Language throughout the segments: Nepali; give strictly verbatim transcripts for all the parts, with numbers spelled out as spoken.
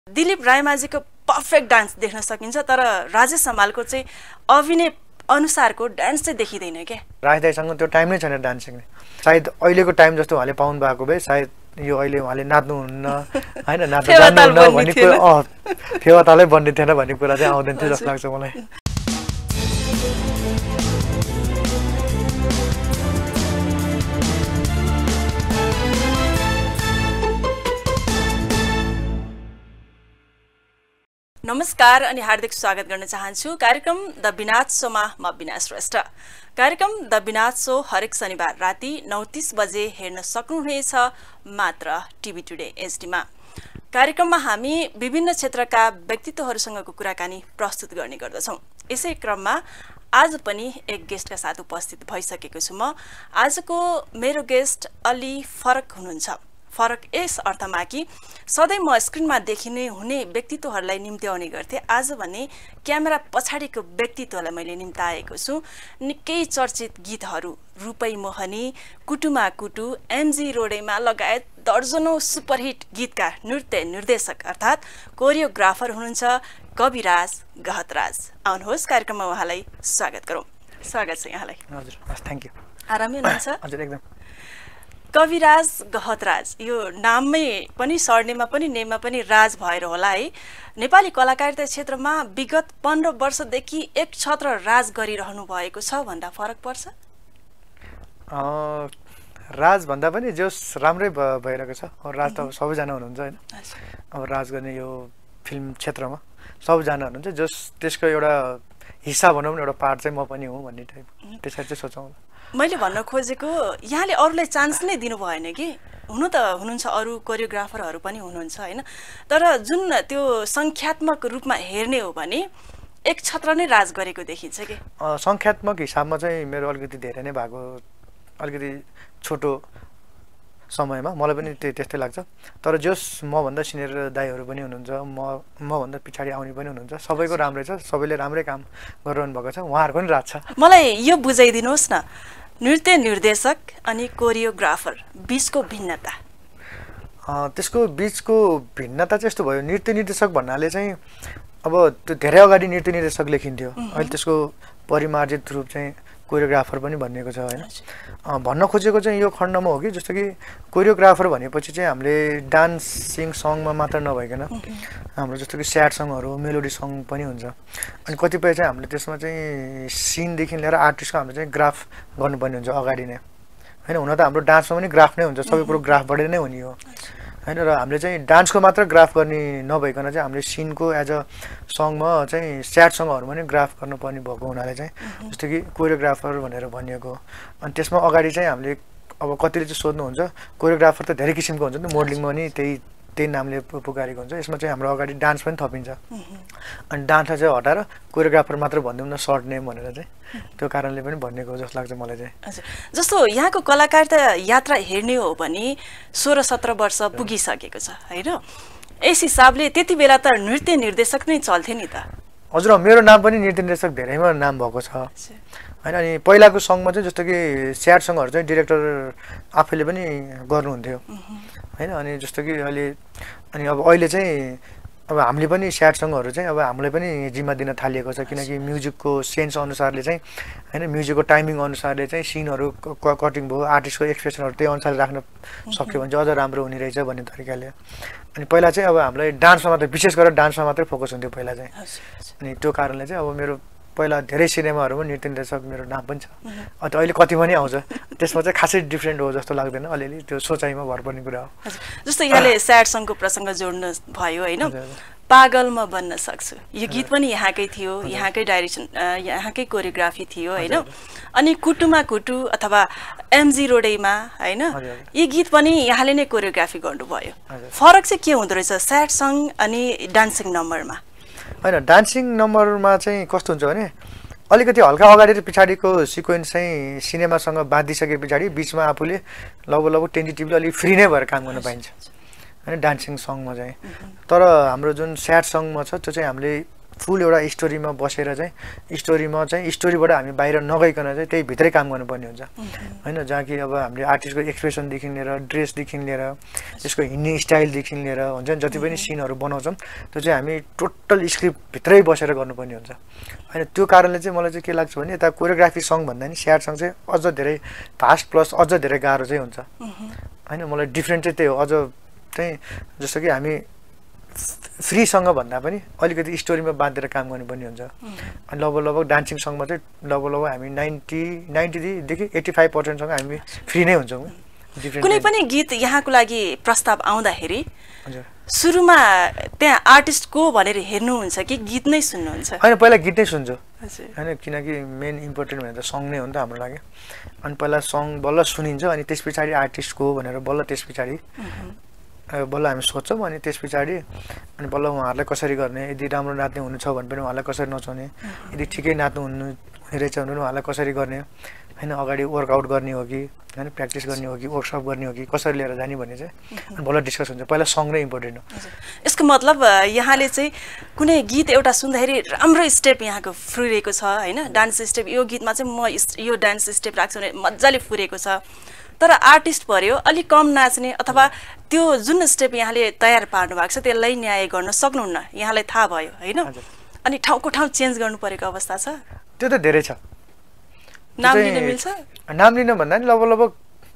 दिलीप रायमाझीको पर्फेक्ट डान्स देख्न सकिन्छ तर राजेश हमालको चाहिँ अभिनय अनुसारको डान्स चाहिँ देखिँदैन क्या। राज दाइसँग त्यो टाइम नै छैन डान्स सिक्ने। सायद अहिलेको टाइम जस्तो उहाँले पाउनु भएको भए सायद यो अहिले उहाँले नाच्नुहुन्न होइन नाच्नु जान्नुहुन्न भन्ने कुरा अँ फेवातालै बन्ने थिएन भन्ने कुरा चाहिँ आउँदैन थियो जस्तो लाग्छ मलाई। नमस्कार अनि हार्दिक स्वागत गर्न चाहन्छु कार्यक्रम द विनाथ शोमा म विना श्रेष्ठ। कार्यक्रम द विनाथ शो हरेक शनिबार राति नौ तीस बजे हेर्न सक्नुहुनेछ मात्र टिभी टुडे एचडीमा। कार्यक्रममा हामी विभिन्न क्षेत्रका व्यक्तित्वहरूसँगको कुराकानी प्रस्तुत गर्ने गर्दछौँ। यसै क्रममा आज पनि एक गेस्टका साथ उपस्थित भइसकेको छु म। आजको मेरो गेस्ट अलि फरक हुनुहुन्छ। फरक यस अर्थमा कि सधैँ म स्क्रिनमा देखिने हुने व्यक्तित्वहरूलाई निम्त्याउने गर्थेँ, आज भने क्यामेरा पछाडिको व्यक्तित्वलाई मैले निम्ताएको छु। निकै चर्चित गीतहरू रूपै मोहनी, कुटुमा कुटु, एमजी रोडेमा लगायत दर्जनौं सुपरहिट गीतका नृत्य निर्देशक अर्थात् कोरियोग्राफर हुनुहुन्छ कविराज गहतराज। आउनुहोस् कार्यक्रममा उहाँलाई स्वागत गरौँ। स्वागत छ यहाँलाई। हजुर हस् थ्याङ्क यू। आरामै हुनुहुन्छ? हजुर एकदम। कविराज गहतराज यो नाममै पनि सरनेममा पनि नेममा पनि राज भएर होला है। नेपाली कलाकारिता क्षेत्रमा विगत पन्ध्र वर्षदेखि एक छत्र राज गरिरहनु भएको छ भन्दा फरक पर्छ? राज भन्दा पनि जोस राम्रै भइरहेको छ। राज त अब सबैजना हुनुहुन्छ होइन, अब राज गर्ने यो फिल्म क्षेत्रमा सबैजना हुनुहुन्छ, जोस त्यसको एउटा हिस्सा भनौँ न, एउटा पार्ट चाहिँ म पनि हुँ भन्ने टाइप त्यसरी चाहिँ सोचौँ। मैले भन्न खोजेको यहाँले अरूलाई चान्स नै दिनु भएन कि? हुनु त हुनुहुन्छ, अरू कोरियोग्राफरहरू पनि हुनुहुन्छ होइन, तर जुन त्यो सङ्ख्यात्मक रूपमा हेर्ने हो भने एक छत्र नै राज गरेको देखिन्छ कि? सङ्ख्यात्मक हिसाबमा चाहिँ मेरो अलिकति धेरै नै भएको, अलिकति छोटो समयमा मलाई पनि त्यही त्यस्तै लाग्छ। तर जोस मभन्दा सिनियर दाइहरू पनि हुनुहुन्छ, म मभन्दा पछाडि आउने पनि हुनुहुन्छ, सबैको राम्रै छ, सबैले राम्रै काम गरिरहनु भएको छ, उहाँहरूको पनि राज छ। मलाई यो बुझाइदिनुहोस् न, नृत्य निर्देशक अनि कोरियोग्राफर बिचको भिन्नता? त्यसको बिचको भिन्नता चाहिँ यस्तो भयो, नृत्य निर्देशक भन्नाले चाहिँ अब त्यो धेरै अगाडि नृत्य निर्देशक लेखिन्थ्यो, अहिले त्यसको परिमार्जित रूप चाहिँ कोरियोग्राफर पनि भनिएको छ होइन। भन्न खोजेको चाहिँ यो खण्डमा हो कि जस्तो कि कोरियोग्राफर भनेपछि चाहिँ हामीले डान्सिङ सङमा मात्र नभइकन हाम्रो जस्तो कि स्याड सङहरू, मेलोडी सङ पनि हुन्छ, अनि कतिपय चाहिँ हामीले त्यसमा चाहिँ सिनदेखि लिएर आर्टिस्टको हामीले चाहिँ ग्राफ गर्नुपर्ने हुन्छ अगाडि नै होइन। हुन त हाम्रो डान्समा पनि ग्राफ नै हुन्छ, सबै कुरो ग्राफबाट नै हुने हो होइन। र हामीले चाहिँ डान्सको मात्र ग्राफ गर्ने नभइकन चाहिँ हामीले सिनको एज अ सङमा चाहिँ स्याड सङहरूमा पनि ग्राफ गर्नुपर्ने भएको हुनाले चाहिँ जस्तो कि कोरियोग्राफर भनेर भनिएको। अनि त्यसमा अगाडि चाहिँ हामीले अब कतिले चाहिँ सोध्नुहुन्छ कोरियोग्राफर त धेरै किसिमको हुन्छ नि, मोडलिङमा पनि त्यही त्यही नामले पुकारेको हुन्छ। यसमा चाहिँ हाम्रो अगाडि डान्स पनि थपिन्छ, अनि डान्सलाई चाहिँ हटाएर कोरियोग्राफर मात्र भनिदिउँ न, सर्ट नेम भनेर चाहिँ त्यो कारणले पनि भनिएको जस्तो लाग्छ मलाई चाहिँ। हजुर, जस्तो यहाँको कलाकारिता यात्रा हेर्ने हो भने सोह्र सत्र वर्ष पुगिसकेको छ होइन, यस हिसाबले त्यति बेला त नृत्य निर्देशक नै चल्थ्यो नि त? हजुर, मेरो नाम पनि नृत्य निर्देशक धेरैमा नाम भएको छ होइन। अनि पहिलाको सङमा चाहिँ जस्तो कि स्याड सङहरू चाहिँ डिरेक्टर आफैले पनि गर्नुहुन्थ्यो होइन। अनि जस्तो कि अहिले अनि अब अहिले चाहिँ अब हामीले पनि स्याड सङहरू चाहिँ अब हामीलाई पनि जिम्मा दिन थालिएको छ, किनकि म्युजिकको सेन्स अनुसारले चाहिँ होइन, म्युजिकको टाइमिङ अनुसारले चाहिँ सिनहरू कटिङ भयो, आर्टिस्टको एक्सप्रेसनहरू त्यही अनुसारले राख्न सक्यो भने चाहिँ अझ राम्रो हुने रहेछ भन्ने तरिकाले। अनि पहिला चाहिँ अब हामीलाई डान्समा मात्रै, विशेष गरेर डान्समा मात्रै फोकस हुन्थ्यो पहिला चाहिँ। अनि त्यो कारणले चाहिँ अब मेरो पहिला धेरै सिनेमाहरूमा नृत्य निर्देशक मेरो नाम पनि छ, अन्त अहिले कति पनि आउँछ, त्यसमा चाहिँ खासै डिफ्रेन्ट हो जस्तो लाग्दैन, अलिअलि त्यो सोचाइमा भर पर्ने कुरा हो। जस्तो यहाँले स्याड सङको प्रसङ्ग जोड्नु भयो होइन, पागल म बन्न सक्छु, यो गीत पनि यहाँकै थियो, यहाँकै डाइरेक्सन यहाँकै कोरियोग्राफी थियो होइन। अनि कुटुमा कुटु अथवा एमजी रोडेमा होइन, यो गीत पनि यहाँले नै कोरियोग्राफी गर्नुभयो। फरक चाहिँ के हुँदो रहेछ स्याड सङ अनि डान्सिङ नम्बरमा? होइन, डान्सिङ नम्बरमा चाहिँ कस्तो हुन्छ भने अलिकति हल्का अगाडि र पछाडिको सिक्वेन्स चाहिँ सिनेमासँग बाँधिसके पछाडि बिचमा आफूले लगभग लगभग टेन्टेटिभली अलिक फ्री नै भएर काम गर्न पाइन्छ होइन डान्सिङ सङमा चाहिँ। तर हाम्रो जुन स्याड सङमा छ त्यो चाहिँ हामीले फुल एउटा स्टोरीमा बसेर चाहिँ स्टोरीमा चाहिँ स्टोरीबाट हामी बाहिर नगइकन चाहिँ त्यही भित्रै काम गर्नुपर्ने हुन्छ होइन जहाँ कि अब हामीले आर्टिस्टको एक्सप्रेसनदेखि लिएर ड्रेसदेखि लिएर त्यसको हिँड्ने स्टाइलदेखि लिएर हुन्छ नि जति पनि सिनहरू बनाउँछौँ त्यो चाहिँ हामी टोटल स्क्रिप्टभित्रै बसेर गर्नुपर्ने हुन्छ होइन त्यो कारणले चाहिँ मलाई चाहिँ के लाग्छ भने यता कोरियोग्राफी सङ भन्दा नि स्याड सङ चाहिँ अझ धेरै फास्ट प्लस अझ धेरै गाह्रो चाहिँ हुन्छ होइन मलाई डिफ्रेन्ट चाहिँ त्यही हो अझ चाहिँ जस्तो कि हामी फ्रीसँग भन्दा पनि अलिकति स्टोरीमा बाँधेर काम गर्नुपर्ने हुन्छ अनि लगभग लगभग डान्सिङ सङमा चाहिँ लगभग लगभग हामी नाइन्टी नाइन्टीदेखि एट्टी फाइभ पर्सेन्टसँग हामी फ्री नै हुन्छौँ कुनै पनि गीत यहाँको लागि प्रस्ताव आउँदाखेरि सुरुमा त्यहाँ आर्टिस्ट को भनेर हेर्नुहुन्छ कि गीत नै सुन्नुहुन्छ होइन पहिला गीत नै सुन्छु होइन किनकि मेन इम्पोर्टेन्ट भनेर सङ नै हो नि त हाम्रो लागि अनि पहिला सङ बल्ल सुनिन्छ अनि त्यस पछाडि आर्टिस्ट को भनेर बल्ल त्यस पछाडि बल्ल हामी सोध्छौँ अनि त्यस पछाडि अनि बल्ल उहाँहरूलाई कसरी गर्ने यदि राम्रो नाच्ने हुनु छ भने पनि उहाँलाई कसरी नचाउने यदि ठिकै नाच्नु हुनु हुने रहेछ भने उहाँलाई कसरी गर्ने होइन अगाडि वर्कआउट गर्ने हो कि होइन प्र्याक्टिस गर्ने हो कि वर्कसप गर्ने हो कि कसरी लिएर जाने भन्ने चाहिँ अनि बल्ल डिस्कस हुन्छ पहिला सङ नै इम्पोर्टेन्ट हो यसको मतलब यहाँले चाहिँ कुनै गीत एउटा सुन्दाखेरि राम्रो स्टेप यहाँको फुरेको छ होइन डान्स स्टेप यो गीतमा चाहिँ म यो डान्स स्टेप राख्छु भने मजाले फुरेको छ तर आर्टिस्ट पर्यो अलिक कम नाच्ने अथवा त्यो जुन स्टेप यहाँले तयार पार्नु भएको छ त्यसलाई न्याय गर्न सक्नुहुन्न यहाँलाई थाहा भयो होइन अनि ठाउँको ठाउँ चेन्ज गर्नु परेको अवस्था छ त्यो त धेरै छ नाम लिन मिल्छ नाम लिन भन्दा नि लगभग लगभग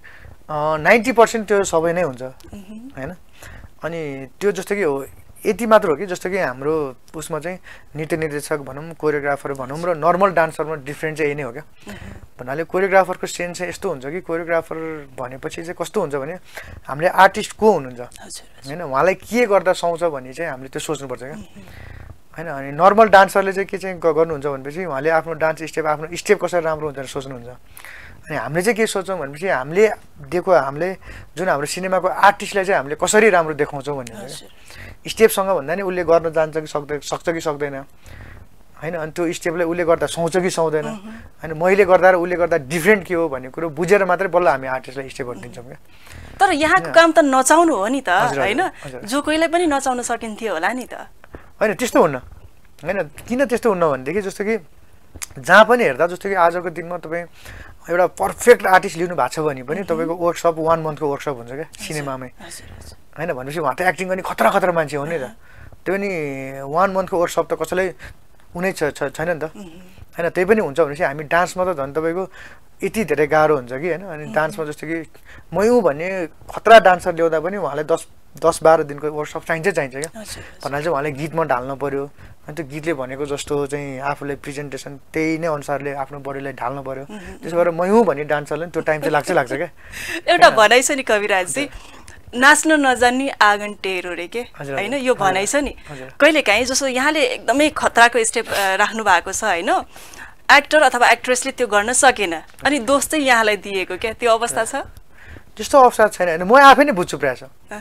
नाइन्टी पर्सेन्ट त्यो सबै नै हुन्छ होइन अनि त्यो जस्तो कि हो यति मात्र हो कि जस्तो कि हाम्रो उसमा चाहिँ नृत्य निर्देशक भनौँ कोरियोग्राफर भनौँ र नर्मल डान्सरमा डिफ्रेन्ट चाहिँ यही नै हो क्या भन्नाले कोरियोग्राफरको सेन्स चाहिँ यस्तो हुन्छ कि कोरियोग्राफर भनेपछि चाहिँ कस्तो हुन्छ भने हामीले आर्टिस्ट को हुनुहुन्छ होइन उहाँलाई के गर्दा सुहाउँछ भन्ने चाहिँ हामीले त्यो सोच्नुपर्छ क्या होइन अनि नर्मल डान्सरले चाहिँ के चाहिँ गर्नुहुन्छ भनेपछि उहाँले आफ्नो डान्स स्टेप आफ्नो स्टेप कसरी राम्रो हुन्छ भनेर सोच्नुहुन्छ अनि हामीले चाहिँ के सोच्छौँ भनेपछि हामीले दिएको हामीले जुन हाम्रो सिनेमाको आर्टिस्टलाई चाहिँ हामीले कसरी राम्रो देखाउँछौँ भन्ने हुन्छ क्या स्टेपसँग भन्दा नि उसले गर्न जान्छ कि सक्दै सक्छ कि सक्दैन होइन अनि त्यो स्टेपलाई उसले गर्दा सुहाउँछ कि सुहाउँदैन होइन मैले गर्दा र उसले गर्दा डिफ्रेन्ट के हो भन्ने कुरो बुझेर मात्रै बल्ल हामी आर्टिस्टलाई स्टेपहरू दिन्छौँ क्या तर यहाँको काम त नचाउनु हो नि त होइन जो कोहीलाई पनि नचाउन सकिन्थ्यो होला नि त होइन त्यस्तो हुन्न होइन किन त्यस्तो हुन्न भनेदेखि जस्तो कि जहाँ पनि हेर्दा जस्तो कि आजको दिनमा तपाईँ एउटा पर्फेक्ट आर्टिस्ट लिनु भएको छ भने पनि तपाईँको वर्कसप वान मन्थको वर्कसप हुन्छ क्या सिनेमामै होइन भनेपछि उहाँ त एक्टिङ गर्ने खतरा खतरा मान्छे हो नि त त्यो पनि वान मन्थको वर्कसप त कसैलाई हुनै छ छैन नि त होइन त्यही पनि हुन्छ भनेपछि हामी डान्समा त झन् तपाईँको यति धेरै गाह्रो हुन्छ कि होइन अनि डान्समा जस्तो कि मयौँ भन्ने खतरा डान्सर ल्याउँदा पनि उहाँलाई दस दस बाह्र दिनको वर्कसप चाहिन्छै चाहिन्छ क्या भन्नाले चाहिँ उहाँले गीतमा ढाल्नु पऱ्यो अनि त्यो गीतले भनेको जस्तो चाहिँ आफूले प्रेजेन्टेसन त्यही नै अनुसारले आफ्नो बडीलाई ढाल्नु पऱ्यो त्यसो भएर मयौँ भन्ने डान्सरले त्यो टाइम चाहिँ लाग्छ लाग्छ क्या एउटा भनाइ छ नि कविराजजी नाच्न नजान्ने आँगन टेरो रे के होइन यो भनाइ छ नि कहिले काहीँ जस्तो यहाँले एकदमै खतराको स्टेप राख्नु भएको छ होइन एक्टर अथवा एक्ट्रेसले त्यो गर्न सकेन अनि दोष चाहिँ यहाँलाई दिएको क्या त्यो अवस्था छ त्यस्तो अवसर छैन होइन म आफै नै बुझ्छु प्रायः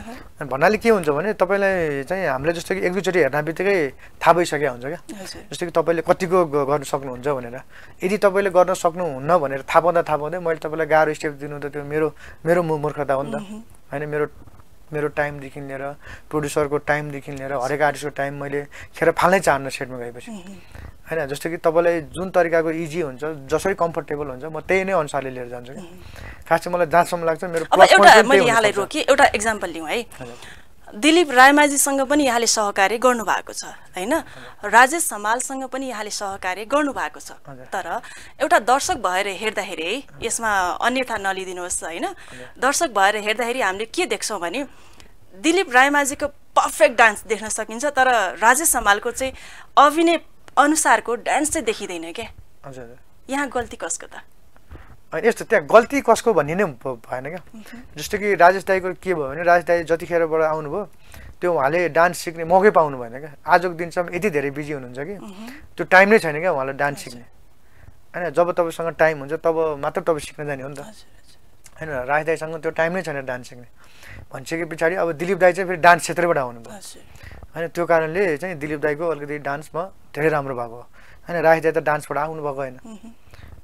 छ भन्नाले के हुन्छ भने तपाईँलाई चाहिँ हामीले जस्तो कि एक दुईचोटि हेर्न बित्तिकै थाहा भइसकेको हुन्छ क्या जस्तो कि तपाईँले कतिको गर्न सक्नुहुन्छ भनेर यदि तपाईँले गर्न सक्नुहुन्न भनेर थाहा पाउँदा थाहा पाउँदै मैले तपाईँलाई गाह्रो स्टेप दिनु त त्यो मेरो मेरो मूर्खता हो नि त होइन मेरो मेरो टाइमदेखि लिएर प्रोड्युसरको टाइमदेखि लिएर हरेक आर्टिस्टको टाइम मैले खेर फाल्नै चाहन्न सेटमा गएपछि होइन जस्तो कि तपाईँलाई जुन तरिकाको इजी हुन्छ जसरी कम्फर्टेबल हुन्छ म त्यही नै अनुसारले लिएर जान्छु कि खास चाहिँ मलाई जहाँसम्म लाग्छ मेरो एउटा मैले यहाँलाई रोकेँ एउटा एक्जाम्पल लिउँ है दिलीप रायमाझीसँग पनि यहाँले सहकार्य गर्नुभएको छ होइन राजेश हमालसँग पनि यहाँले सहकार्य गर्नुभएको छ तर एउटा दर्शक भएर हेर्दाखेरि है यसमा अन्यथा नलिदिनुहोस् होइन दर्शक भएर हेर्दाखेरि हामीले के देख्छौँ भने दिलीप रायमाझीको पर्फेक्ट डान्स देख्न सकिन्छ तर राजेश हमालको चाहिँ अभिनय अनुसारको डान्स चाहिँ देखिँदैन क्या यहाँ गल्ती कसको त होइन यस्तो त्यहाँ गल्ती कसको भन्ने नै भएन क्या जस्तो कि राजेश दाईको के भयो भने राजेश दाई जतिखेरबाट आउनुभयो त्यो उहाँले डान्स सिक्ने मौकै पाउनु भएन क्या आजको दिनसम्म यति धेरै बिजी हुनुहुन्छ कि त्यो टाइम नै छैन क्या उहाँलाई डान्स सिक्ने होइन जब तपाईँसँग टाइम हुन्छ तब मात्र तपाईँ सिक्न जाने हो नि त होइन राजेश दाईसँग त्यो टाइम नै छैन डान्स सिक्ने भनिसके पछाडि अब दिलीप दाई चाहिँ फेरि डान्स क्षेत्रबाट आउनुभयो होइन त्यो कारणले चाहिँ दिलीप दाईको अलिकति डान्समा धेरै राम्रो भएको हो होइन राजेश दाई त डान्सबाट आउनु भएको होइन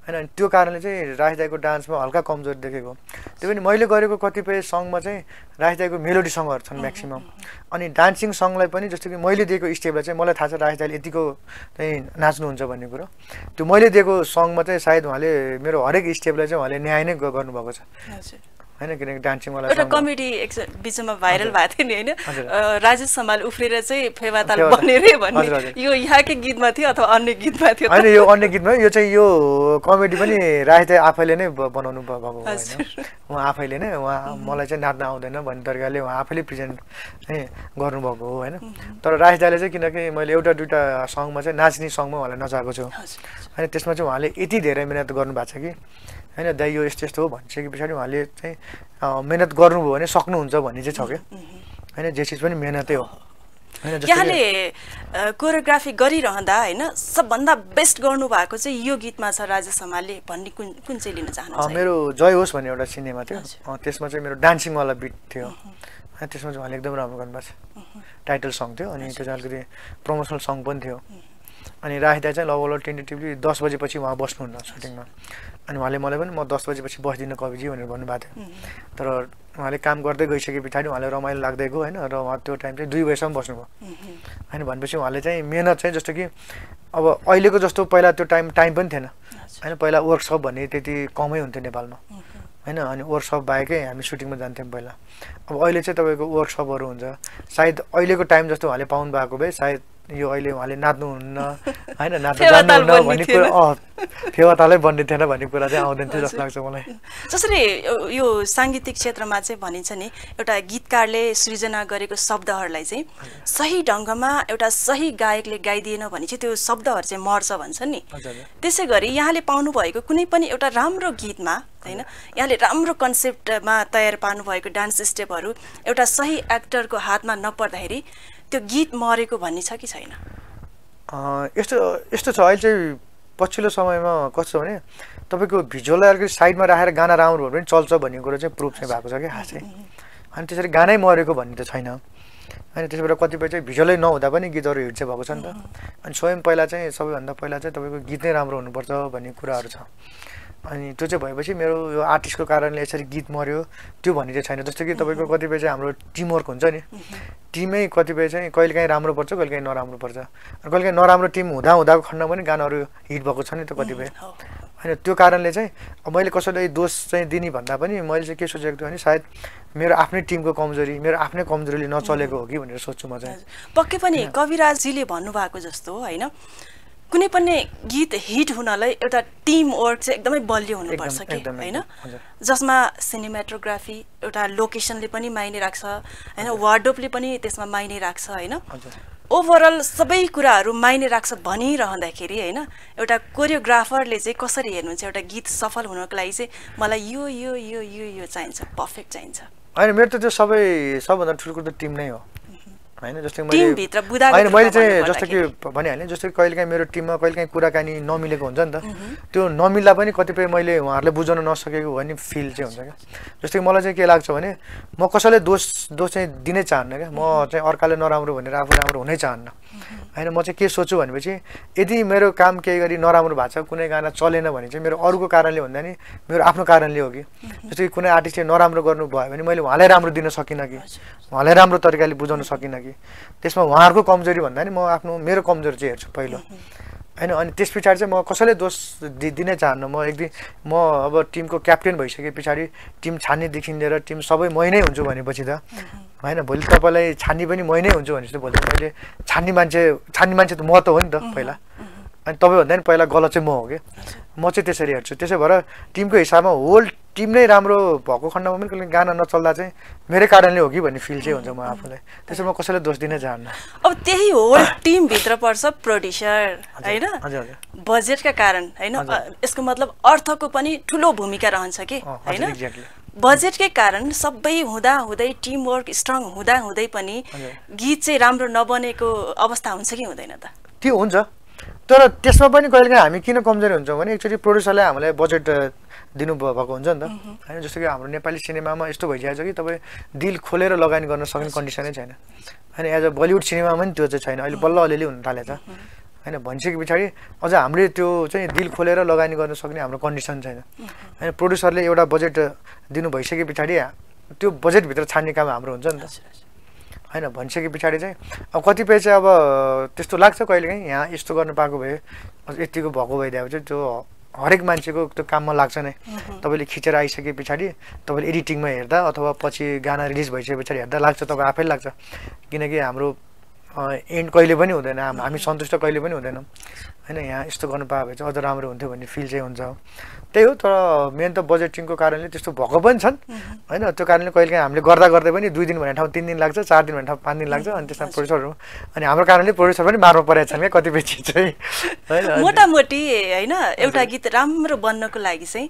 होइन त्यो कारणले चाहिँ राज दाईको डान्समा हल्का कमजोरी देखेको त्यो पनि मैले गरेको कतिपय सङमा चाहिँ राज दाईको मेलोडी सङहरू छन् म्याक्सिमम अनि डान्सिङ सङलाई पनि जस्तो कि मैले दिएको स्टेपलाई चाहिँ मलाई थाहा छ राज दाईले यतिको चाहिँ नाच्नुहुन्छ भन्ने कुरो त्यो मैले दिएको सङमा चाहिँ सायद उहाँले मेरो हरेक स्टेपलाई चाहिँ उहाँले न्याय नै गर्नुभएको छ होइन किनकि डान्सिङ वाला एउटा कमेडी बिचमा भाइरल भएको थियो नि होइन राजेश हमाल उफ्रेर चाहिँ फेवाताल बनेरे भन्ने यो यहाँकै गीतमा थियो अथवा अन्य गीतमा थियो होइन यो अन्य गीतमा यो चाहिँ यो कमेडी पनि राज दाई आफैले नै बनाउनु भएको हो होइन उहाँ आफैले नै उहाँ मलाई चाहिँ नाच्न आउँदैन भन्ने तरिकाले उहाँ आफैले प्रेजेन्ट चाहिँ गर्नुभएको हो होइन तर राज दाईले चाहिँ किनकि मैले एउटा दुइटा सङमा चाहिँ नाच्ने सङमा उहाँलाई नचाएको छु होइन त्यसमा चाहिँ उहाँले यति धेरै मिहिनेत गर्नुभएको छ कि होइन दाइ यो यस्तो यस्तो हो भनिसके पछाडि उहाँले चाहिँ मिहिनेत गर्नुभयो भने सक्नुहुन्छ भन्ने चाहिँ छ क्या होइन जे चिज पनि मिहिनेतै हो यहाँले कोरियोग्राफी गरिरहँदा होइन सबभन्दा बेस्ट गर्नुभएको चाहिँ यो गीतमा छ राजेश हमालले भन्ने कुन कुन चाहिँ लिन चाहनुहुन्छ मेरो जय होस् भन्ने एउटा सिनेमा थियो त्यसमा चाहिँ मेरो डान्सिङवाला बिट थियो त्यसमा चाहिँ उहाँले एकदम राम्रो गर्नुभएको छ टाइटल सङ थियो अनि त्यो चाहिँ अलिकति प्रमोसनल सङ पनि थियो अनि राज दाई चाहिँ लगभग टेन्टेटिभली दस बजेपछि उहाँ बस्नुहुन्न सुटिङमा अनि उहाँले मलाई पनि म दस बजेपछि बस्दिनँ कविजी भनेर भन्नुभएको थियो तर उहाँले काम गर्दै गइसके पछाडि उहाँले रमाइलो लाग्दै गयो होइन र उहाँ त्यो टाइम चाहिँ दुई बजीसम्म बस्नुभयो होइन भनेपछि उहाँले चाहिँ मेहनत चाहिँ जस्तो कि अब अहिलेको जस्तो पहिला त्यो टाइम टाइम पनि थिएन होइन पहिला वर्कसप भन्ने त्यति कमै हुन्थ्यो नेपालमा होइन अनि वर्कसप बाहेकै हामी सुटिङमा जान्थ्यौँ पहिला अब अहिले चाहिँ तपाईँको वर्कसपहरू हुन्छ सायद अहिलेको टाइम जस्तो उहाँले पाउनु भएको भए सायद यो अहिले उहाँले नाच्नुहुन्न होइन नाच्नु जान्नुहुन्न भन्ने कुरा अँ फेवातालै बन्ने थिएन भन्ने कुरा चाहिँ आउँदैन थियो जस्तो लाग्छ मलाई जसरी यो साङ्गीतिक क्षेत्रमा चाहिँ भनिन्छ नि एउटा गीतकारले सृजना गरेको शब्दहरूलाई चाहिँ सही ढङ्गमा एउटा सही गायकले गाइदिएन भने चाहिँ त्यो शब्दहरू चाहिँ मर्छ भन्छ नि त्यसै गरी यहाँले पाउनुभएको कुनै पनि एउटा राम्रो गीतमा होइन यहाँले राम्रो कन्सेप्टमा तयार पार्नुभएको डान्स स्टेपहरू एउटा सही एक्टरको हातमा नपर्दाखेरि त्यो गीत मरेको भन्ने छ कि छैन यस्तो यस्तो छ अहिले चाहिँ पछिल्लो समयमा कस्तो भने तपाईँको भिजुअललाई अलिकति साइडमा राखेर गाना राम्रो भने पनि चल्छ भन्ने कुरो चाहिँ प्रुफ चाहिँ भएको छ क्या खास चाहिँ अनि त्यसरी गानै मरेको भन्ने त छैन अनि त्यसै भएर कतिपय चाहिँ भिजुअलै नहुँदा पनि गीतहरू हिट चाहिँ भएको छ नि त अनि स्वयं पहिला चाहिँ सबैभन्दा पहिला चाहिँ तपाईँको गीत नै राम्रो हुनुपर्छ भन्ने कुराहरू छ अनि त्यो चाहिँ भएपछि मेरो यो आर्टिस्टको कारणले यसरी गीत मर्यो त्यो भन्ने चाहिँ छैन जस्तो कि तपाईँको कतिपय चाहिँ हाम्रो टिमवर्क हुन्छ नि टिमै कतिपय चाहिँ कहिलेकाहीँ राम्रो पर्छ कहिलेकाहीँ नराम्रो पर्छ अनि कहिलेकाहीँ नराम्रो टिम हुँदा हुँदाको खण्डमा पनि गानाहरू हिट भएको छ नि त कतिपय होइन त्यो कारणले चाहिँ अब मैले कसैलाई दोष चाहिँ दिने भन्दा पनि मैले चाहिँ के सोचेको थिएँ भने सायद मेरो आफ्नै टिमको कमजोरी मेरो आफ्नै कमजोरीले नचलेको हो कि भनेर सोच्छु म चाहिँ पक्कै पनि कविराजजीले भन्नुभएको जस्तो होइन कुनै पनि गीत हिट हुनलाई एउटा टिम वर्क चाहिँ एकदमै बलियो हुनुपर्छ कि होइन जसमा सिनेमेटोग्राफी एउटा लोकेसनले पनि मायने राख्छ होइन वार्डरोबले पनि त्यसमा मायने राख्छ होइन ओभरअल सबै कुराहरू मायने राख्छ भनिरहँदाखेरि होइन एउटा कोरियोग्राफरले चाहिँ कसरी हेर्नुहुन्छ एउटा गीत सफल हुनको लागि चाहिँ मलाई यो यो यो यो यो चाहिन्छ पर्फेक्ट चाहिन्छ होइन मेरो त त्यो सबै सबभन्दा ठुलो कुरो त टिम नै हो होइन जस्तै मैले टिमभित्र बुदा होइन मैले चाहिँ जस्तो कि भनिहालेँ जस्तो कि कहिलेकाहीँ मेरो टिममा कहिलेकाहीँ कुराकानी नमिलेको हुन्छ नि त त्यो नमिल्दा पनि कतिपय मैले उहाँहरूले बुझाउन नसकेको भन्ने फिल चाहिँ हुन्छ क्या जस्तो कि मलाई चाहिँ के लाग्छ भने म कसैलाई दोष दोष चाहिँ दिनै चाहन्न क्या म चाहिँ अर्काले नराम्रो भनेर आफू राम्रो हुनै चाहन्न होइन म चाहिँ के सोच्छु भनेपछि यदि मेरो काम केही गरी नराम्रो भएको छ कुनै गाना चलेन भने चाहिँ मेरो अरूको कारणले भन्दा नि मेरो आफ्नो कारणले हो कि जस्तो कि कुनै आर्टिस्टले नराम्रो गर्नु भयो भने मैले उहाँलाई राम्रो दिन सकिनँ कि उहाँलाई राम्रो तरिकाले बुझाउन सकिनँ कि त्यसमा उहाँहरूको कमजोरी भन्दा नि म आफ्नो मेरो कमजोरी चाहिँ हेर्छु पहिलो होइन अनि त्यस पछाडि चाहिँ म कसैलाई दोष दि दिनै चाहन्न म एक दिन म अब टिमको क्याप्टेन भइसके पछाडि टिम छान्नेदेखि लिएर टिम सबै मै नै हुन्छु भनेपछि त होइन भोलि तपाईँलाई छान्ने पनि मै नै हुन्छु भनेपछि भोलि मैले छान्ने मान्छे छान्ने मान्छे त म त हो नि त पहिला अनि तपाईँभन्दा नि पहिला गलत चाहिँ म हो कि म चाहिँ त्यसरी हेर्छु त्यसै भएर टिमको हिसाबमा होल टिम नै राम्रो भएको खण्डमा पनि कहिले गाना नचल्दा चाहिँ मेरै कारणले हो कि भन्ने फिल चाहिँ हुन्छ म आफूलाई त्यसै म कसैलाई दोष दिनै चाहन्न अब त्यही होल टिमभित्र पर्छ प्रोड्युसर होइन बजेटका कारण होइन यसको मतलब अर्थको पनि ठुलो भूमिका रहन्छ कि होइन बजेटकै कारण सबै हुँदा हुँदै टिमवर्क स्ट्रङ हुँदा हुँदै पनि गीत चाहिँ राम्रो नबनेको अवस्था हुन्छ कि हुँदैन त त्यो हुन्छ तर त्यसमा पनि कहिलेकाहीँ हामी किन कमजोरी हुन्छौँ भने एक्चुअली प्रोड्युसरले हामीलाई बजेट दिनु भएको हुन्छ नि त होइन जस्तो कि हाम्रो नेपाली सिनेमामा यस्तो भइसकेको छ कि तपाईँ दिल खोलेर लगानी गर्न सक्ने कन्डिसनै छैन होइन एज अ बलिउड सिनेमामा पनि त्यो चाहिँ छैन अहिले बल्ल अलिअलि हुन थालेछ होइन भनिसके पछाडि अझ हामीले त्यो चाहिँ दिल खोलेर लगानी गर्न सक्ने हाम्रो कन्डिसन छैन होइन प्रोड्युसरले एउटा बजेट दिनु भइसके पछाडि त्यो बजेटभित्र छान्ने काम हाम्रो हुन्छ नि त होइन भनिसके पछाडि चाहिँ अब कतिपय चाहिँ अब त्यस्तो लाग्छ कहिलेकाहीँ यहाँ यस्तो गर्न पाएको भए यतिको भएको भइदियो चाहिँ त्यो हरेक मान्छेको त्यो काममा लाग्छ नै तपाईँले खिचेर आइसके पछाडि तपाईँले एडिटिङमा हेर्दा अथवा पछि गाना रिलिज भइसके पछाडि हेर्दा लाग्छ तपाईँ आफै लाग्छ किनकि हाम्रो एन्ड कहिले पनि हुँदैन हामी सन्तुष्ट कहिले पनि हुँदैनौँ होइन यहाँ यस्तो गर्नु पायो भने चाहिँ अझ राम्रो हुन्थ्यो भन्ने फिल चाहिँ हुन्छ त्यही हो तर मेन त बजेटिङको कारणले त्यस्तो भएको पनि छन् होइन त्यो कारणले कहिलेकाहीँ हामीले गर्दा गर्दै पनि दुई दिन भन्ने ठाउँ तिन दिन लाग्छ चार दिन भन्ने ठाउँ पाँच दिन लाग्छ अनि त्यसमा प्रोड्युसरहरू अनि हाम्रो कारणले प्रोड्युसर पनि मार्नु परेका छन् क्या कतिपय चिज चाहिँ होइन मोटामोटी होइन एउटा गीत राम्रो बन्नको लागि चाहिँ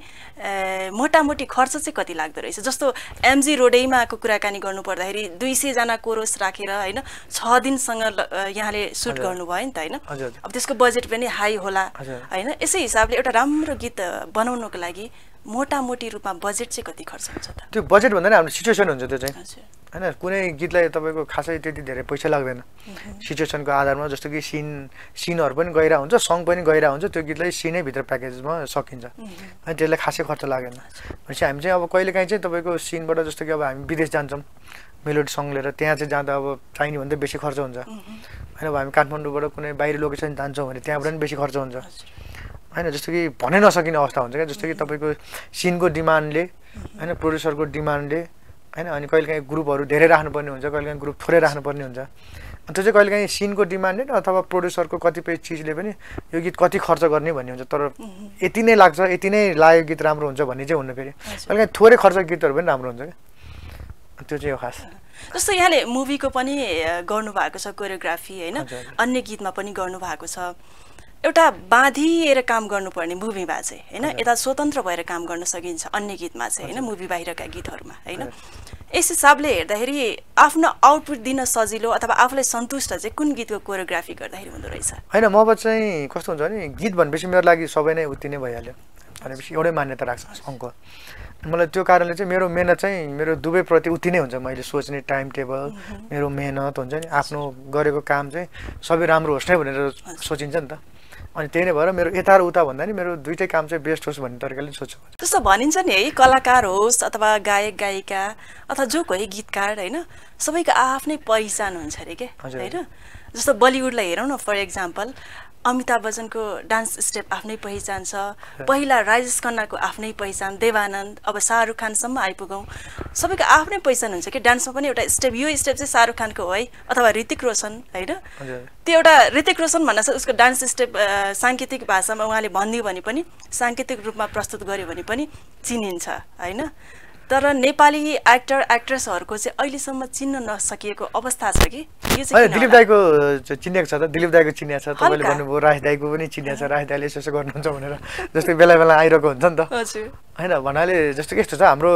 मोटामोटी खर्च चाहिँ कति लाग्दो रहेछ जस्तो एमजी रोडैमाको कुराकानी गर्नु पर्दाखेरि दुई सयजना कोरस राखेर होइन छ दिनसँग यहाँले सुट गर्नुभयो नि त होइन अब त्यसको बजेट पनि हाई होला होइन यसै हिसाबले एउटा राम्रो गीत बनाउनको लागि मोटामोटी रूपमा बजेट चाहिँ कति खर्च हुन्छ त त्यो बजेट भन्दा नि हाम्रो सिचुएसन हुन्छ त्यो चाहिँ होइन कुनै गीतलाई तपाईँको खासै त्यति धेरै पैसा लाग्दैन सिचुएसनको आधारमा जस्तो कि सिन सिनहरू पनि गइरहेको हुन्छ सङ पनि गइरहेको हुन्छ त्यो गीतलाई सिनै भित्र प्याकेजमा सकिन्छ अनि त्यसलाई खासै खर्च लागेन भनेपछि हामी चाहिँ अब कहिलेकाहीँ चाहिँ तपाईँको सिनबाट जस्तो कि अब हामी विदेश जान्छौँ मेलोडी सङ लिएर त्यहाँ चाहिँ जाँदा अब चाहिने भन्दा बेसी खर्च हुन्छ होइन अब हामी काठमाडौँबाट कुनै बाहिर लोकेसन जान्छौँ भने त्यहाँबाट पनि बेसी खर्च हुन्छ होइन जस्तो कि भन्नै नसकिने अवस्था हुन्छ क्या जस्तो कि तपाईँको सिनको डिमान्डले होइन प्रोड्युसरको डिमान्डले होइन अनि कहिलेकाहीँ ग्रुपहरू धेरै राख्नुपर्ने हुन्छ कहिलेकाहीँ ग्रुप थोरै राख्नुपर्ने हुन्छ अनि त्यो चाहिँ कहिलेकाहीँ सिनको डिमान्डले अथवा प्रोड्युसरको कतिपय चिजले पनि यो गीत कति खर्च गर्ने भन्ने हुन्छ तर यति नै लाग्छ यति नै लाग्यो गीत राम्रो हुन्छ भन्ने चाहिँ हुनु फेरि कहिलेकाहीँ थोरै खर्च गीतहरू पनि राम्रो हुन्छ क्या त्यो चाहिँ हो खास जस्तो यहाँले मुभीको पनि गर्नुभएको छ कोरियोग्राफी होइन अन्य गीतमा पनि गर्नुभएको छ एउटा बाँधिएर काम गर्नुपर्ने मुभीमा चाहिँ होइन यता स्वतन्त्र भएर काम गर्न सकिन्छ अन्य गीतमा चाहिँ होइन मुभी बाहिरका गीतहरूमा होइन यस हिसाबले हेर्दाखेरि आफ्नो आउटपुट दिन सजिलो अथवा आफूलाई सन्तुष्ट चाहिँ कुन गीतको कोरियोग्राफी गर्दाखेरि हुँदो रहेछ होइन म अब चाहिँ कस्तो हुन्छ भने गीत भनेपछि मेरो लागि सबै नै उति नै भइहाल्यो भनेपछि एउटै मान्यता राख्छ सङ्घको मलाई त्यो कारणले चाहिँ मेरो मेहनत चाहिँ मेरो दुवैप्रति उति नै हुन्छ मैले सोच्ने टाइम टेबल मेरो मेहनत हुन्छ नि आफ्नो गरेको काम चाहिँ सबै राम्रो होस् नै भनेर सोचिन्छ नि त अनि त्यही नै भएर मेरो यता र उता भन्दा नि मेरो दुईटै काम चाहिँ बेस्ट होस् भन्ने तरिकाले सोच्छु जस्तो भनिन्छ नि है कलाकार होस् अथवा गायक गायिका अथवा जो कोही गीतकार होइन सबैको आफ्नै पहिचान हुन्छ अरे के होइन जस्तो बलिउडलाई हेरौँ न फर इक्जाम्पल अमिताभ बच्चनको डान्स स्टेप आफ्नै पहिचान छ पहिला राजेश खन्नाको आफ्नै पहिचान देवानन्द अब शाहरुख खानसम्म आइपुगौँ सबैको आफ्नै पहिचान हुन्छ कि डान्समा पनि एउटा स्टेप यो स्टेप चाहिँ शाहरुख खानको हो है अथवा ऋतिक रोशन होइन त्यो एउटा ऋतिक रोशन भन्दा उसको डान्स स्टेप साङ्केतिक भाषामा उहाँले भनिदियो भने पनि साङ्केतिक रूपमा प्रस्तुत गर्यो भने पनि चिनिन्छ होइन तर नेपाली एक्टर एक्ट्रेसहरूको चाहिँ अहिलेसम्म चिन्न नसकिएको अवस्था छ कि यो चाहिँ दिलीप दाईको चिनिएको छ त दिलीप दाईको चिनिएको छ तपाईँले भन्नुभयो राज दाईको पनि चिनिएको छ राज दाईले यसो यसो गर्नुहुन्छ भनेर जस्तै बेला बेला आइरहेको हुन्छ नि त होइन भन्नाले जस्तो के यस्तो छ हाम्रो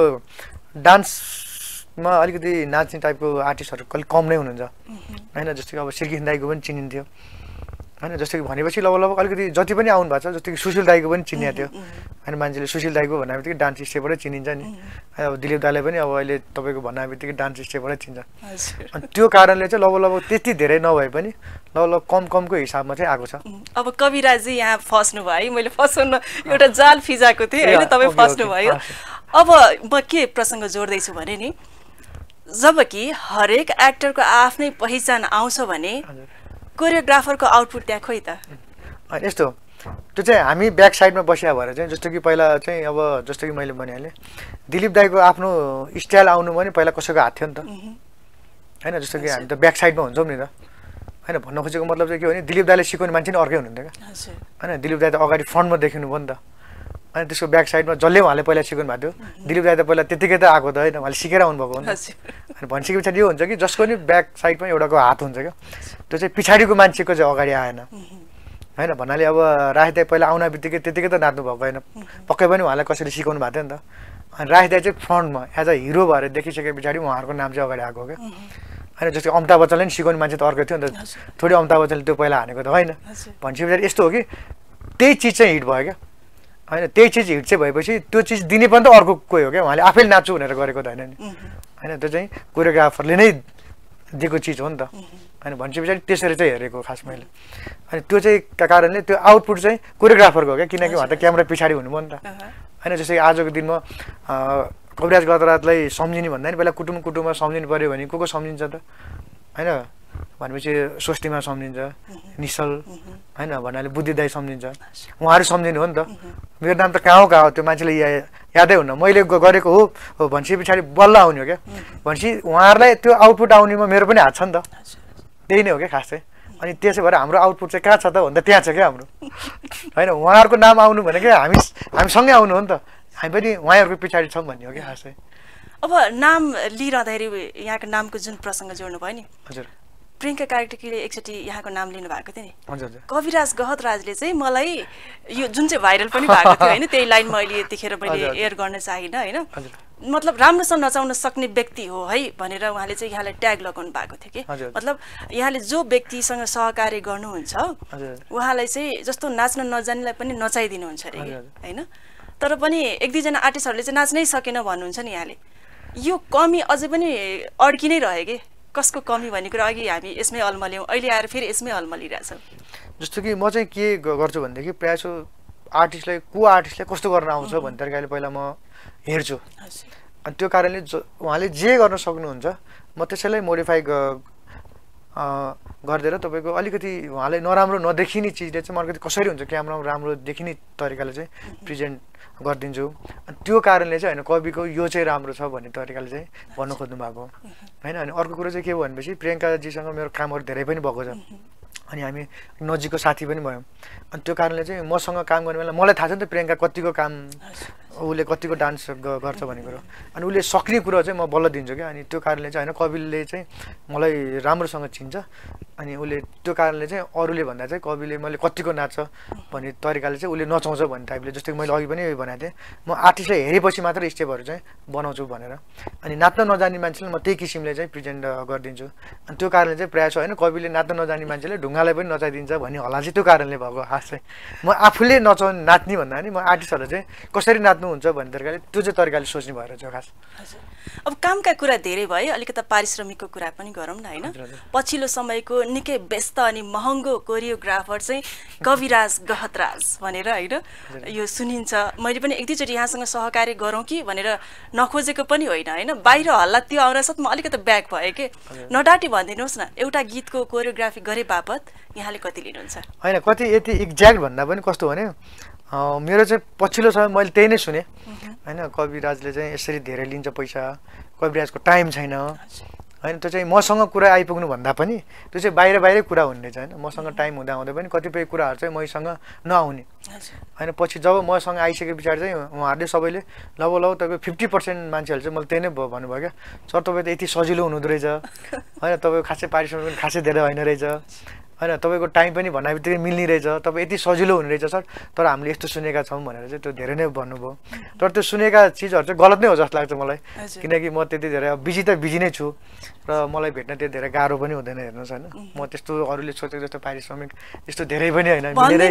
डान्समा अलिकति नाच्ने टाइपको आर्टिस्टहरू अलिक कम नै हुनुहुन्छ होइन जस्तो कि अब श्रीकृष्ण दाईको पनि चिनिन्थ्यो होइन जस्तो कि भनेपछि लगभग लगभग अलिकति जति पनि आउनु भएको छ जस्तो कि सुशील दाईको पनि चिनिएको थियो होइन मान्छेले सुशील दाईको भन्ने बित्तिकै डान्स स्टेपबाटै चिनिन्छ नि अब दिलीप दाईलाई पनि अब अहिले तपाईँको भन्ने बित्तिकै डान्स स्टेपबाटै चिन्छ अनि त्यो कारणले चाहिँ लगभग लगभग त्यति धेरै नभए पनि लगभग लगभग कम कमको हिसाबमा चाहिँ आएको छ अब कविराजी यहाँ फस्नु भयो है मैले फसाउन एउटा जाल फिजाएको थिएँ होइन तपाईँ फस्नु भयो अब म के प्रसङ्ग जोड्दैछु भने नि जब कि हरेक एक्टरको आफ्नै पहिचान आउँछ भने कोरियोग्राफरको आउटपुट त्यहाँ खोइ त यस्तो त्यो चाहिँ हामी ब्याक साइडमा बसिया भएर चाहिँ जस्तो कि पहिला चाहिँ अब जस्तो कि मैले भनिहालेँ दिलीप दाईको आफ्नो स्टाइल आउनु पनि पहिला कसैको हात थियो नि त होइन जस्तो कि हामी त ब्याक साइडमा हुन्छौँ नि त होइन भन्न खोजेको मतलब चाहिँ के हो भने दिलीप दाईले सिकाउने मान्छे नि अर्कै हुनुहुन्थ्यो क्या होइन दिलीप दाई त अगाडि फ्रन्टमा देखिनु भयो नि त अनि त्यसको ब्याक साइडमा जसले उहाँले पहिला सिकाउनु भएको थियो दिलीप दाई त पहिला त्यतिकै त आएको त होइन उहाँले सिकेर आउनुभएको हो नि अनि भनिसके पछाडि यो हुन्छ कि जसको नि ब्याक साइडमा एउटाको हात हुन्छ क्या त्यो चाहिँ पछाडिको मान्छेको चाहिँ अगाडि आएन होइन भन्नाले अब राज दाई पहिला आउन बित्तिकै त्यतिकै त नाच्नु भएको होइन पक्कै पनि उहाँलाई कसरी सिकाउनु भएको थियो नि त अनि राज दाई चाहिँ फ्रन्टमा एज अ हिरो भएर देखिसके पछाडि उहाँहरूको नाम चाहिँ अगाडि आएको हो क्या होइन जस्तो अमिताभ बच्चनले पनि सिकाउने मान्छे त अर्कै थियो नि त थोरै अमिताभ बच्चनले त्यो पहिला हानेको त होइन भनेपछि पछाडि यस्तो हो कि त्यही चिज चाहिँ हिट भयो क्या होइन त्यही चिज हिट चाहिँ भएपछि त्यो चिज दिने पनि त अर्को कोही हो क्या उहाँले आफैले नाच्छु भनेर गरेको त होइन नि होइन त्यो चाहिँ कोरियोग्राफरले नै दिएको चिज हो नि त होइन भनेपछि पछाडि त्यसरी चाहिँ हेरेको खास मैले अनि त्यो चाहिँ कारणले त्यो आउटपुट चाहिँ कोरियोग्राफरको हो क्या किनकि उहाँ त क्यामेरा पछाडि हुनु भयो नि त होइन जस्तै आजको दिनमा कविराज गतराजलाई सम्झिने भन्दा नि पहिला कुटुम्ब कुटुम्बमा सम्झिनु पऱ्यो भने को को सम्झिन्छ त होइन भनेपछि स्वस्तिमा सम्झिन्छ निश्चल होइन भन्नाले बुद्धि दाई सम्झिन्छ उहाँहरू सम्झिनु हो नि त मेरो नाम त कहाँ हो कहाँ हो त्यो मान्छेले यादै हुन्न मैले गरेको हो भनेपछि पछाडि बल्ल आउने हो क्या भनेपछि उहाँहरूलाई त्यो आउटपुट आउनेमा मेरो पनि हात छ नि त त्यही नै हो क्या खास चाहिँ अनि त्यसै भएर हाम्रो आउटपुट चाहिँ कहाँ छ त भन्दा त्यहाँ छ क्या हाम्रो होइन उहाँहरूको नाम आउनु भनेको हामी हामीसँगै आउनु हो नि त हामी पनि उहाँहरूको पछाडि छौँ भन्ने हो क्या खास चाहिँ अब नाम लिइरहँदाखेरि यहाँको नामको जुन प्रसङ्ग जोड्नु भयो नि हजुर प्रियङ्का कार्तिकले एकचोटि यहाँको नाम लिनु भएको थियो नि हजुर हजुर कविराज गहतराजले चाहिँ मलाई यो जुन चाहिँ भाइरल पनि भएको थियो होइन त्यही लाइन मैले यतिखेर मैले एयर गर्न चाहिनँ होइन मतलब राम्रोसँग नचाउन सक्ने व्यक्ति हो है भनेर उहाँले चाहिँ यहाँलाई ट्याग लगाउनु भएको थियो कि मतलब यहाँले जो व्यक्तिसँग सहकार्य गर्नुहुन्छ उहाँलाई चाहिँ जस्तो नाच्न नजान्नेलाई पनि नचाइदिनुहुन्छ अरे होइन तर पनि एक दुईजना आर्टिस्टहरूले चाहिँ नाच्नै सकेन भन्नुहुन्छ नि यहाँले यो कमी अझै पनि अड्की नै रह्यो कि कसको कमी भन्ने कुरा अघि हामी यसमै अल्मल्यौँ अहिले आएर फेरि यसमै अल्मलिरहेछौँ जस्तो कि म चाहिँ के गर्छु भनेदेखि प्रायः जसो आर्टिस्टलाई को आर्टिस्टलाई कस्तो गर्न आउँछ भन्ने तरिकाले पहिला म हेर्छु अनि त्यो कारणले उहाँले जे गर्न सक्नुहुन्छ म त्यसैलाई मोडिफाई गरिदिएर तपाईँको अलिकति उहाँलाई नराम्रो नदेखिने चिजले चाहिँ अलिकति कसरी हुन्छ क्यामरामा राम्रो देखिने तरिकाले चाहिँ प्रेजेन्ट गरिदिन्छु अनि त्यो कारणले चाहिँ होइन कविको यो चाहिँ राम्रो छ भन्ने तरिकाले चाहिँ भन्नु खोज्नु भएको होइन अनि अर्को कुरो चाहिँ के हो भनेपछि प्रियङ्काजीसँग मेरो कामहरू धेरै पनि भएको छ अनि हामी नजिकको साथी पनि भयौँ अनि त्यो कारणले चाहिँ मसँग काम गर्ने बेला मलाई थाहा छ नि त प्रियङ्का कतिको काम उसले कतिको डान्स गर्छ भन्ने कुरो अनि उसले सक्ने कुरो चाहिँ म बल्ल दिन्छु क्या अनि त्यो कारणले चाहिँ होइन कविले चाहिँ मलाई राम्रोसँग चिन्छ अनि उसले त्यो कारणले चाहिँ अरूले भन्दा चाहिँ कविले मैले कतिको नाच्छ भन्ने तरिकाले चाहिँ उसले नचाउँछ भन्ने टाइपले जस्तै मैले अघि पनि भनेको थिएँ म आर्टिस्टलाई हेरेपछि मात्र स्टेपहरू चाहिँ बनाउँछु भनेर अनि नाच्न नजान्ने मान्छेले म त्यही किसिमले चाहिँ प्रेजेन्ट गरिदिन्छु अनि त्यो कारणले चाहिँ प्रायः होइन कविले नाच्न नजान्ने मान्छेले ढुङ्गालाई पनि नचाइदिन्छ भन्ने होला चाहिँ त्यो कारणले भएको खास चाहिँ म आफूले नचाउने नाच्ने भन्दा नि म आर्टिस्टहरूलाई चाहिँ कसरी नाच्नुहुन्छ भन्ने तरिकाले त्यो चाहिँ तरिकाले सोच्ने भएर चाहिँ खास अब कामका कुरा धेरै भए अलिकता पारिश्रमिकको कुरा पनि गरौँ न होइन पछिल्लो समयको निकै व्यस्त अनि महँगो कोरियोग्राफर चाहिँ कविराज गहतराज भनेर होइन यो सुनिन्छ मैले पनि एक दुईचोटि यहाँसँग सहकार्य गरौँ कि भनेर नखोजेको पनि होइन होइन बाहिर हल्ला त्यो आउन साथ म अलिकति ब्याक भएँ कि नडाटी भनिदिनुहोस् न एउटा गीतको कोरियोग्राफी गरे बापत यहाँले कति लिनुहुन्छ होइन कति यति एक्ज्याक्ट भन्दा पनि कस्तो भने मेरो चाहिँ पछिल्लो समय मैले त्यही नै सुने होइन कविराजले चाहिँ यसरी धेरै लिन्छ पैसा कविराजको टाइम छैन होइन त्यो चाहिँ मसँग कुरा आइपुग्नु भन्दा पनि त्यो चाहिँ बाहिर बाहिरै कुरा हुने रहेछ होइन मसँग टाइम हुँदा हुँदै पनि कतिपय कुराहरू चाहिँ मसँग नआउने होइन पछि जब मसँग आइसके पछाडि चाहिँ उहाँहरूले सबैले लब लब तपाईँ फिफ्टी पर्सेन्ट मान्छेहरू चाहिँ मैले त्यही नै भन्नुभयो क्या सर तपाईँ त यति सजिलो हुनुहुँदो रहेछ होइन तपाईँको खासै पारिश्रमिक पनि खासै धेरै होइन रहेछ होइन तपाईँको टाइम पनि भन्ने बित्तिकै मिल्ने रहेछ तपाईँ यति सजिलो हुने रहेछ सर तर हामीले यस्तो सुनेका छौँ भनेर चाहिँ त्यो धेरै नै भन्नुभयो तर त्यो सुनेका चिजहरू चाहिँ गलत नै हो जस्तो लाग्छ मलाई किनकि म त्यति धेरै अब बिजी त बिजी नै छु र मलाई भेट्न त्यो धेरै गाह्रो पनि हुँदैन हेर्नुहोस् होइन म त्यस्तो अरूले सोचेको जस्तो पारिश्रमिक त्यस्तो धेरै पनि होइन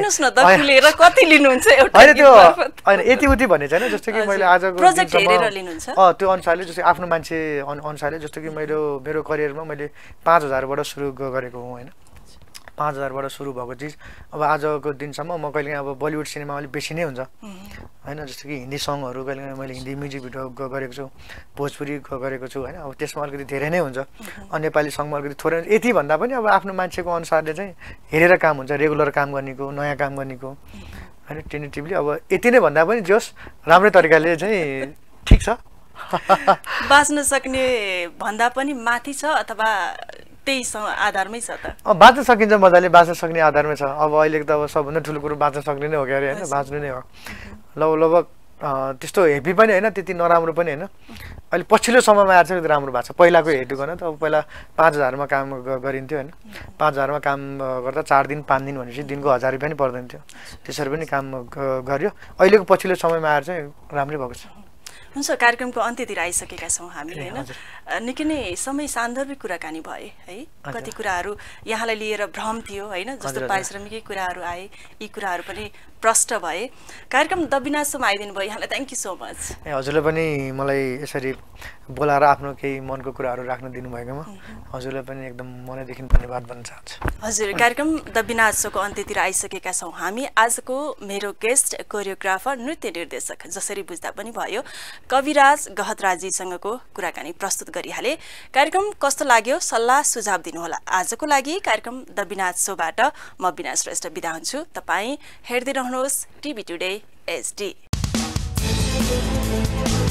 होइन त्यो होइन यति उति भन्ने छैन जस्तो कि मैले आजको अँ त्यो अनुसारले जस्तै आफ्नो मान्छे अनुसारले जस्तो कि मेरो मेरो करियरमा मैले पाँच हजारबाट सुरु गरेको हुँ होइन पाँच हजारबाट सुरु भएको चिज अब आजको दिनसम्म म कहिलेकाहीँ अब बलिउड सिनेमा अलिक बेसी नै हुन्छ होइन जस्तो कि हिन्दी सङहरू कहिलेकाहीँ मैले हिन्दी म्युजिक भिडियो गरेको छु भोजपुरी गरेको छु होइन अब त्यसमा अलिकति धेरै नै हुन्छ अनि नेपाली सङमा अलिकति थोरै यति भन्दा पनि अब आफ्नो मान्छेको अनुसारले चाहिँ हेरेर काम हुन्छ रेगुलर काम गर्नेको नयाँ काम गर्नेको होइन टेन्टेटिभली अब यति नै भन्दा पनि जोस् राम्रै तरिकाले चाहिँ ठिक छ बाँच्न सक्ने भन्दा पनि माथि छ अथवा त्यही आधारमै छ त बाँच्न सकिन्छ मजाले बाँच्न सक्ने आधारमै छ अब अहिलेको त अब सबभन्दा ठुलो कुरो बाँच्न सक्ने नै हो क्या अरे होइन बाँच्नु नै हो लगभग लगभग त्यस्तो हेभी पनि होइन त्यति नराम्रो पनि होइन अहिले पछिल्लो समयमा आएर चाहिँ राम्रो भएको छ पहिलाको हेटु गर्न त अब पहिला पाँच हजारमा काम गरिन्थ्यो होइन पाँच हजारमा काम गर्दा चार दिन पाँच दिन भनेपछि दिनको हजार रुपियाँ पनि पर्दैन थियो त्यसरी पनि काम गर्यो अहिलेको पछिल्लो समयमा आएर चाहिँ राम्रै भएको छ हुन्छ कार्यक्रमको अन्त्यतिर आइसकेका छौँ हामी होइन निकै नै समय सान्दर्भिक कुराकानी भए है कति कुराहरू यहाँलाई लिएर भ्रम थियो होइन जस्तो पारिश्रमिकै कुराहरू आए यी कुराहरू पनि प्रष्ट भए कार्यक्रम द विनाशोमा आइदिनु भयो यहाँलाई थ्याङ्क यू सो मच ए हजुरले पनि मलाई यसरी बोलाएर आफ्नो केही मनको कुराहरू राख्न दिनुभएकोमा हजुरलाई पनि एकदम मनैदेखि धन्यवाद भन्न चाहन्छु हजुर कार्यक्रम द विनाशोको अन्त्यतिर आइसकेका छौँ हामी आजको मेरो गेस्ट कोरियोग्राफर नृत्य निर्देशक जसरी बुझ्दा पनि भयो कविराज गहतराजीसँगको कुराकानी प्रस्तुत गरिहाले कार्यक्रम कस्तो लाग्यो सल्लाह सुझाव दिनुहोला आजको लागि कार्यक्रम द विनाशोबाट म बिना श्रेष्ठ बिदा हुन्छु तपाईँ हेर्दै रहनुहोस् टिभी टुडे एचडी